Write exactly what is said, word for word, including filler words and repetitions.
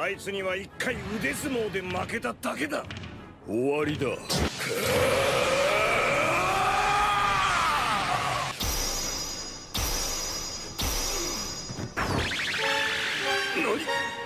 あいつには一回腕相撲で負けただけだ。 終わりだ。 何？